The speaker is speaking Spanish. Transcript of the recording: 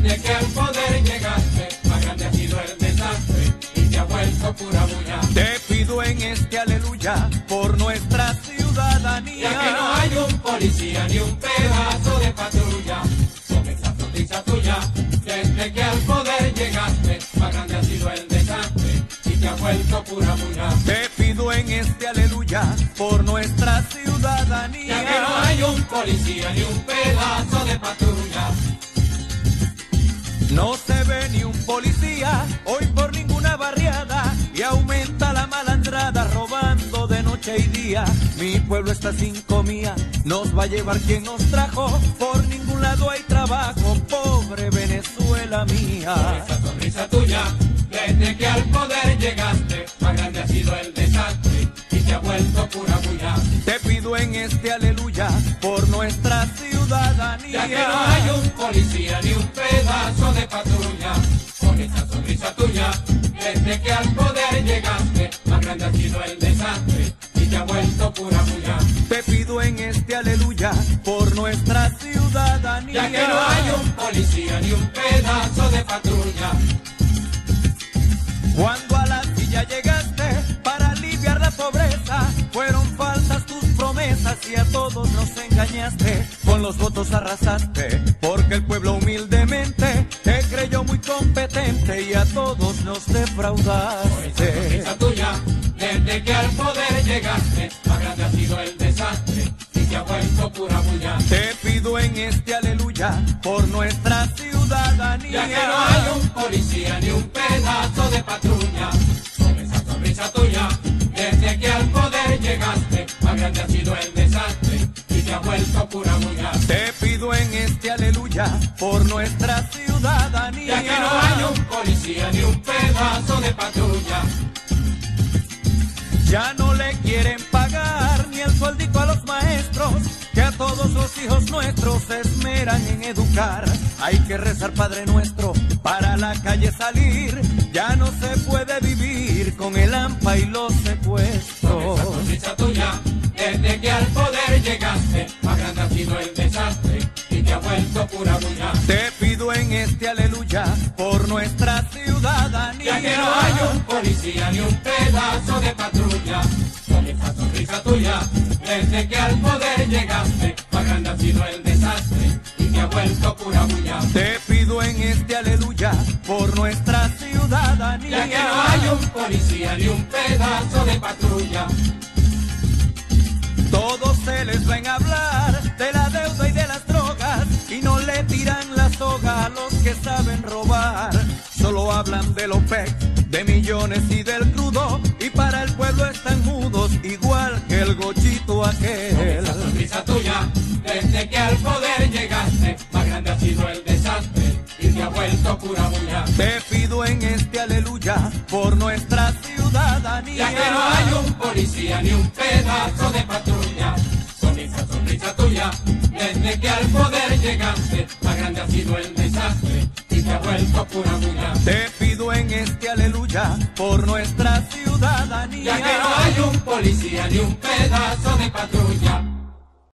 Desde que al poder llegaste, más grande ha sido el desastre y te ha vuelto pura bulla. Te pido en este aleluya por nuestra ciudadanía. Ya que no hay un policía ni un pedazo de patrulla, con esa sonrisa tuya. Desde que al poder llegaste, más grande ha sido el desastre y te ha vuelto pura bulla. Te pido en este aleluya por nuestra ciudadanía. Ya que no hay un policía ni un pedazo de patrulla. No se ve ni un policía hoy por ninguna barriada y aumenta la malandrada robando de noche y día. Mi pueblo está sin comida, nos va a llevar quien nos trajo. Por ningún lado hay trabajo, pobre Venezuela mía. Por esa sonrisa tuya, desde que al poder llegaste, más grande ha sido el desastre y te ha vuelto pura bulla. Te pido en este aleluya por nuestra ciudadanía. Ya que no hay un policía ni un pedazo de patrulla, con esa sonrisa tuya, desde que al poder llegaste, más grande ha sido el desastre y te ha vuelto pura bulla. Te pido en este aleluya por nuestra ciudadanía. Ya que no hay un policía ni un pedazo de patrulla. Cuando a la silla llegaste para aliviar la pobreza, fueron falsas tus promesas y a todos nos engañaste. Con los votos arrasaste, porque el pueblo humildemente te creyó muy competente y a todos nos defraudaste. Por esa sonrisa tuya, desde que al poder llegaste, más grande ha sido el desastre y te ha vuelto pura bulla. Te pido en este aleluya por nuestra ciudadanía. Ya que no hay un policía ni un pedazo de patrulla, con esa sonrisa tuya, desde que al poder llegaste, más grande ha sido el desastre y te ha vuelto pura bulla. Te pido en este aleluya por nuestra ciudadanía. Ya que no hay un policía ni un pedazo de patrulla. Ya no le quieren pagar ni el sueldito a los maestros, que a todos los hijos nuestros se esmeran en educar. Hay que rezar Padre Nuestro para la calle salir. Ya no se puede vivir con el hampa y los secuestros. Con esa sonrisa tuya, desde que al poder llegaste, más grande ha sido el desastre y te ha vuelto pura bulla. Te pido en este aleluya por nuestra ciudadanía. Ya que no hay un policía ni un pedazo de patrulla, con esa sonrisa tuya, desde que al poder llegaste, más grande ha sido el desastre y te ha vuelto pura bulla. Te pido en este aleluya por nuestra ciudadanía. Ya que no hay un policía ni un pedazo de patrulla. Todos se les ven a hablar de la deuda y de las drogas y no le tiran la soga a los que saben robar. Solo hablan del OPEC, de millones y del crudo, y para el pueblo están mudos igual que el gochito aquel. Con esa sonrisa tuya, desde que al poder llegaste, más grande ha sido el desastre y te ha vuelto pura bulla. Te pido en este aleluya por nuestra ciudadanía. Ya que no hay un policía ni un pedazo de patrulla, con esa sonrisa tuya, desde que al poder llegaste, más grande ha sido el desastre y te ha vuelto pura bulla. Te pido en este aleluya por nuestra ciudadanía. Ya que no hay un policía ni un pedazo de patrulla.